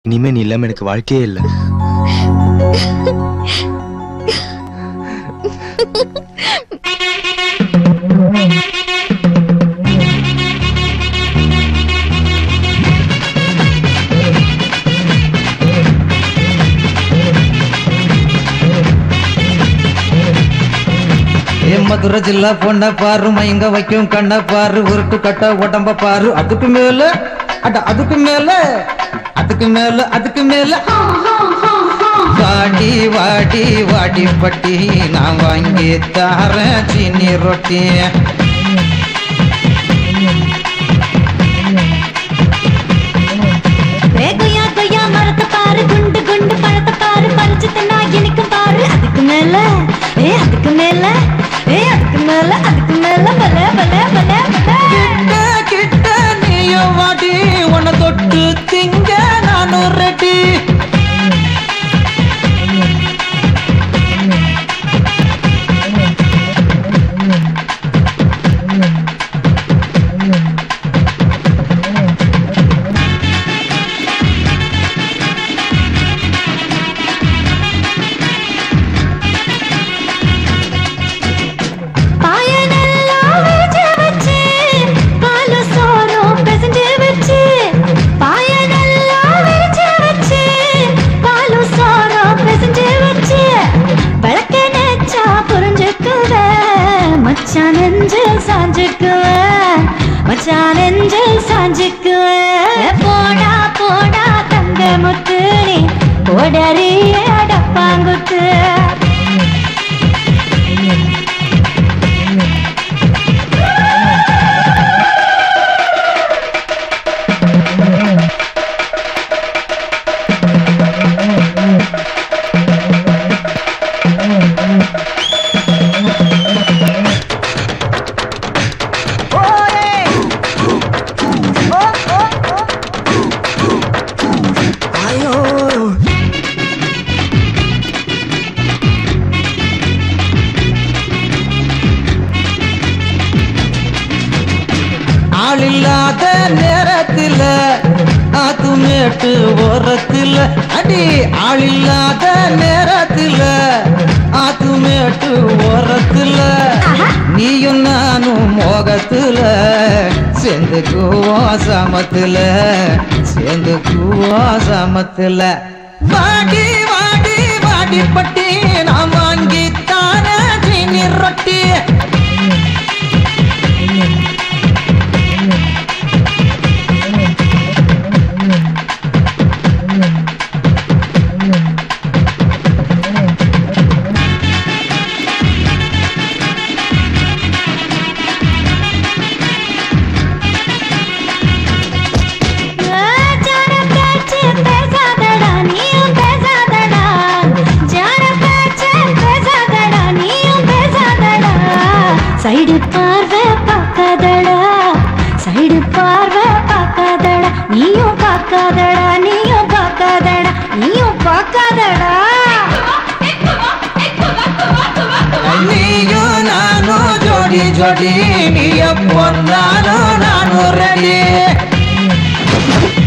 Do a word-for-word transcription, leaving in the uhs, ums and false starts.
இனிமே நீ இல்லாம எனக்கு வாழ்க்கையே இல்லை. மதுரை ஜில்லா பொண்ண பாரு, மயங்க வைக்கும் கண்ண பாரு, உருட்டு கட்ட உடம்ப பாரு, அதுக்கு மேல அட அதுக்கு மேல அதுக்கு மேல அதுக்கு மேல வாடி வாடி வாடி பட்டி நான் வாங்கி தாரேன் சீனி ரொட்டி. கொய்யா கொய்யா மரத்தை பாரு, குண்டு குண்டு பழத்தை பாரு, பறிச்சு தின்னா இனிக்கும் பாரு, அதுக்கு மேல ஏ அதுக்கு மேல ஏ அதுக்கு மேல அதுக்கு மேல பல பல பல கிட்ட கிட்ட நீயும் வாடி, உன்னை தொட்டு திங்க நானும் ரெடி. மச்சான் நெஞ்சில் சாஞ்சுக்குவேன், மச்சான் நெஞ்சில் சாஞ்சுக்குவேன். போடா போடா தங்க முத்து நீ போடறிய டப்பாங்குத்து. ஆளில்லாத நேரத்தில் அது மேட்டு ஓரத்தில் அடி, ஆளில்லாத நேரத்தில் அது மேட்டு ஓரத்தில் நீயும் நானும் மோகத்துல சேர்ந்துக்குவோம் சமத்துல சேர்ந்துக்குவோம் சமத்துல. வாடி வாடி வாடி பட்டி நான் வாங்கி தானே சீனி ரொட்டி. சைடு பார்வை பார்க்காதடா, சைடு பார்வை பார்க்காதடா, நீயும் பார்க்காதடா, நீயும் பார்க்காதடா, நீயும் பார்க்காதடா. நீயும் நானும் ஜோடி ஜோடி, நீ எப்போ நானும் நானும் ரெடி.